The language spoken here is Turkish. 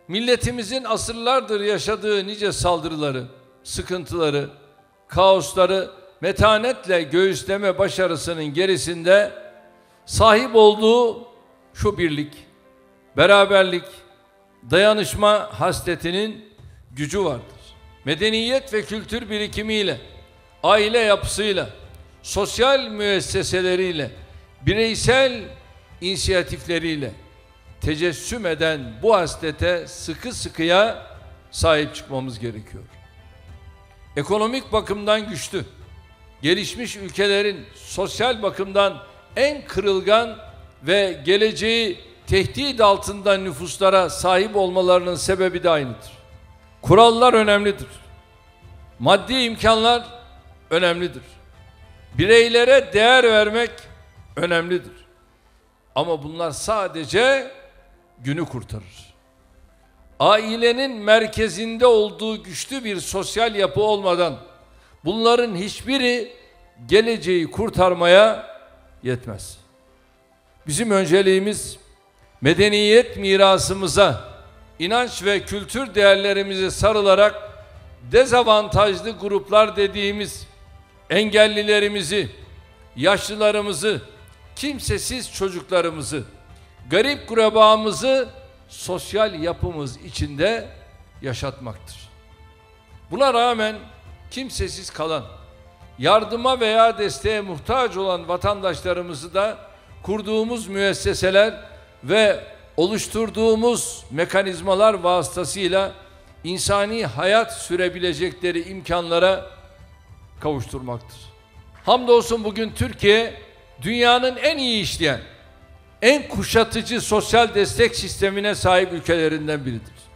milletimizin asırlardır yaşadığı nice saldırıları, sıkıntıları, kaosları metanetle göğüsleme başarısının gerisinde sahip olduğu şu birlik, beraberlik, dayanışma hasletinin gücü vardır. Medeniyet ve kültür birikimiyle, aile yapısıyla, sosyal müesseseleriyle, bireysel inisiyatifleriyle tecessüm eden bu haslete sıkı sıkıya sahip çıkmamız gerekiyor. Ekonomik bakımdan güçlü, gelişmiş ülkelerin sosyal bakımdan en kırılgan ve geleceği tehdit altında nüfuslara sahip olmalarının sebebi de aynıdır. Kurallar önemlidir. Maddi imkanlar önemlidir. Bireylere değer vermek önemlidir. Ama bunlar sadece günü kurtarır. Ailenin merkezinde olduğu güçlü bir sosyal yapı olmadan bunların hiçbiri geleceği kurtarmaya yetmez. Bizim önceliğimiz medeniyet mirasımıza, inanç ve kültür değerlerimize sarılarak dezavantajlı gruplar dediğimiz engellilerimizi, yaşlılarımızı, kimsesiz çocuklarımızı, garip kurabamızı sosyal yapımız içinde yaşatmaktır. Buna rağmen kimsesiz kalan, yardıma veya desteğe muhtaç olan vatandaşlarımızı da kurduğumuz müesseseler ve oluşturduğumuz mekanizmalar vasıtasıyla insani hayat sürebilecekleri imkanlara kavuşturmaktır. Hamdolsun bugün Türkiye dünyanın en iyi işleyen, en kuşatıcı sosyal destek sistemine sahip ülkelerinden biridir.